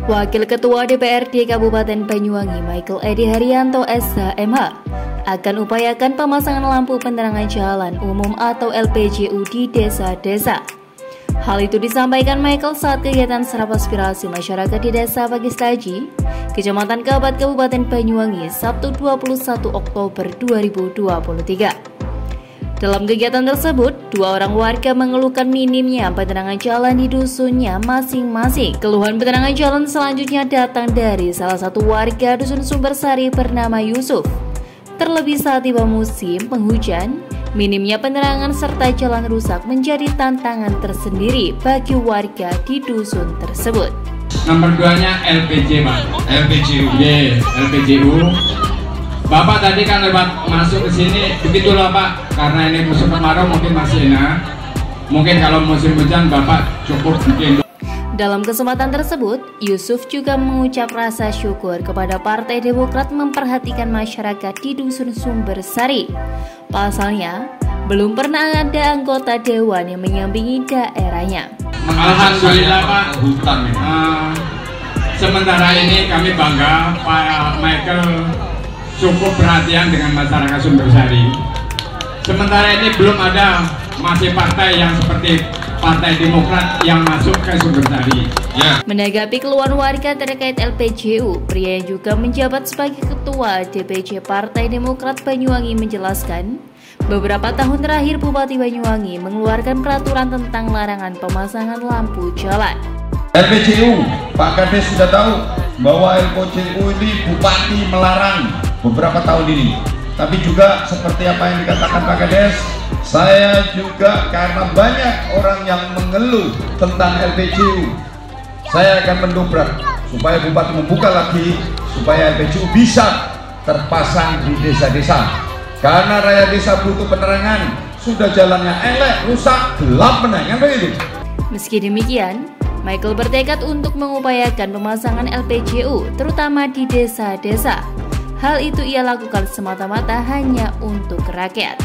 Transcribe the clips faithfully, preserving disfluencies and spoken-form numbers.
Wakil Ketua D P R D Kabupaten Banyuwangi Michael Edi Haryanto S H M H akan upayakan pemasangan lampu penerangan jalan umum atau L P J U di desa-desa. Hal itu disampaikan Michael saat kegiatan serap aspirasi masyarakat di Desa Pagistaji, Kecamatan Kabat, Kabupaten Banyuwangi, Sabtu dua puluh satu Oktober dua ribu dua puluh tiga. Dalam kegiatan tersebut, dua orang warga mengeluhkan minimnya penerangan jalan di dusunnya masing-masing. Keluhan penerangan jalan selanjutnya datang dari salah satu warga dusun Sumbersari bernama Yusuf. Terlebih saat tiba musim penghujan, minimnya penerangan serta jalan rusak menjadi tantangan tersendiri bagi warga di dusun tersebut. Nomor duanya L P J, Pak. L P J U. Yeah, L P J U. Bapak tadi kan lewat masuk ke sini, begitulah Pak. Karena ini musim kemarau mungkin masih enak. Mungkin kalau musim hujan Bapak cukup bikin. Dalam kesempatan tersebut, Yusuf juga mengucap rasa syukur kepada Partai Demokrat memperhatikan masyarakat di dusun Sumbersari. Pasalnya, belum pernah ada anggota dewan yang menyampingi daerahnya. Alhamdulillah Pak. Hutan. Uh, sementara ini kami bangga Pak Michael cukup perhatian dengan masyarakat Sumbersari. Sementara ini belum ada masih partai yang seperti Partai Demokrat yang masuk ke Sumbersari. Ya. Menanggapi keluhan warga terkait L P J U, pria yang juga menjabat sebagai Ketua D P C Partai Demokrat Banyuwangi menjelaskan, beberapa tahun terakhir Bupati Banyuwangi mengeluarkan peraturan tentang larangan pemasangan lampu jalan. L P J U, Pak Kades sudah tahu bahwa L P J U ini Bupati melarang beberapa tahun ini. Tapi juga seperti apa yang dikatakan Pak Kades, saya juga karena banyak orang yang mengeluh tentang L P J U, saya akan mendobrak supaya Bupati membuka lagi supaya L P J U bisa terpasang di desa-desa. Karena rakyat desa butuh penerangan, sudah jalannya elek, rusak, gelap penerangan begitu. Meski demikian, Michael bertekad untuk mengupayakan pemasangan L P J U terutama di desa-desa. Hal itu ia lakukan semata-mata hanya untuk rakyat.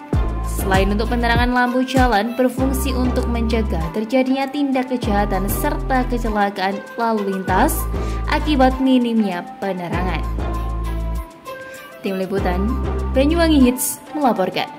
Selain untuk penerangan, lampu jalan berfungsi untuk mencegah terjadinya tindak kejahatan serta kecelakaan lalu lintas akibat minimnya penerangan. Tim Liputan Banyuwangi Hits melaporkan.